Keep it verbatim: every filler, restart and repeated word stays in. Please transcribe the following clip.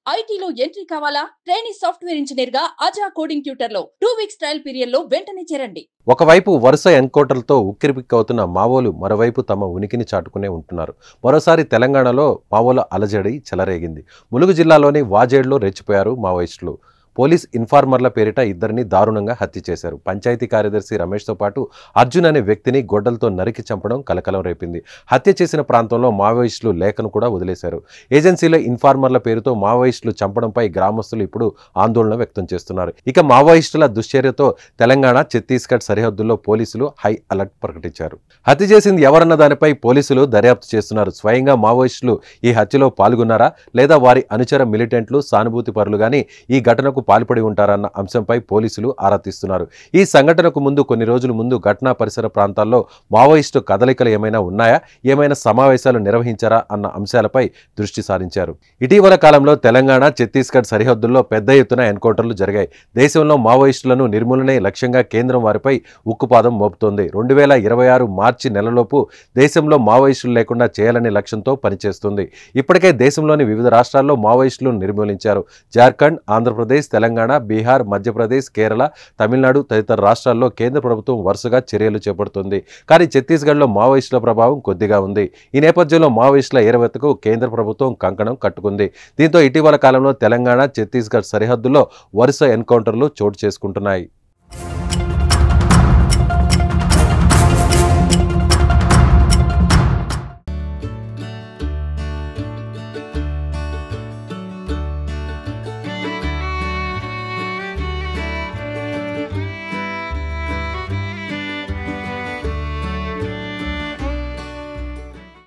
ఐటీలో ఎంట్రీ కావాలా? Training software engineer గా అజా కోడింగ్ ట్యూటర్ లో టూ వీక్స్ ట్రయల్ పీరియడ్ లో వెంటనే చేరండి. ఒకవైపు వరుస ఎన్కౌంటర్లతో ఉక్కిరిబిక్కవుతున్న మావోలు మరోవైపు తమ ఉనికిని చాటుకునే ఉంటున్నారు. మరోసారి తెలంగాణలో మావోల అలజడి చెలరేగింది. ములుగు జిల్లాలోని వాజేడ్లో రెచ్చిపోయారు మావోయిస్టులు. పోలీస్ ఇన్ఫార్మర్ల పేరిట ఇద్దరిని దారుణంగా హత్య చేశారు. పంచాయతీ కార్యదర్శి రమేష్తో పాటు అర్జున్ అనే వ్యక్తిని గొడ్డలతో నరికి చంపడం కలకలం రేపింది. హత్య చేసిన ప్రాంతంలో మావోయిస్టులు లేఖను కూడా వదిలేశారు. ఏజెన్సీలో ఇన్ఫార్మర్ల పేరుతో మావోయిస్టులు చంపడంపై గ్రామస్తులు ఇప్పుడు ఆందోళన వ్యక్తం చేస్తున్నారు. ఇక మావోయిస్టుల దుశ్చర్యతో తెలంగాణ ఛత్తీస్గఢ్ సరిహద్దుల్లో పోలీసులు హై అలర్ట్ ప్రకటించారు. హత్య చేసింది ఎవరన్న దానిపై పోలీసులు దర్యాప్తు చేస్తున్నారు. స్వయంగా మావోయిస్టులు ఈ హత్యలో పాల్గొన్నారా లేదా వారి అనుచర మిలిటెంట్లు సానుభూతి పరులు గాని ఈ ఘటనకు పాల్పడి ఉంటారన్న అంశంపై పోలీసులు ఆరా తీస్తున్నారు. ఈ సంఘటనకు ముందు కొన్ని రోజుల ముందు ఘటనా పరిసర ప్రాంతాల్లో మావోయిస్టు కదలికలు ఏమైనా ఉన్నాయా, ఏమైనా సమావేశాలు నిర్వహించారా అన్న అంశాలపై దృష్టి సారించారు. ఇటీవల కాలంలో తెలంగాణ ఛత్తీస్గఢ్ సరిహద్దుల్లో పెద్ద ఎత్తున ఎన్కౌంటర్లు జరిగాయి. దేశంలో మావోయిస్టులను నిర్మూలనే లక్ష్యంగా కేంద్రం వారిపై ఉక్కుపాదం మోపుతోంది. రెండు వేల ఇరవై ఆరు మార్చి నెలలోపు దేశంలో మావోయిస్టులు లేకుండా చేయాలనే లక్ష్యంతో పనిచేస్తుంది. ఇప్పటికే దేశంలోని వివిధ రాష్ట్రాల్లో మావోయిస్టులను నిర్మూలించారు. జార్ఖండ్, ఆంధ్రప్రదేశ్, తెలంగాణ, బీహార్, మధ్యప్రదేశ్, కేరళ, తమిళనాడు తదితర రాష్ట్రాల్లో కేంద్ర ప్రభుత్వం వరుసగా చర్యలు చేపడుతుంది. కానీ ఛత్తీస్గఢ్లో మావోయిస్టుల ప్రభావం కొద్దిగా ఉంది. ఈ నేపథ్యంలో మావోయిస్టుల ఏరవేతకు కేంద్ర ప్రభుత్వం కంకణం కట్టుకుంది. దీంతో ఇటీవల కాలంలో తెలంగాణ ఛత్తీస్గఢ్ సరిహద్దుల్లో వరుస ఎన్కౌంటర్లు చోటు చేసుకుంటున్నాయి.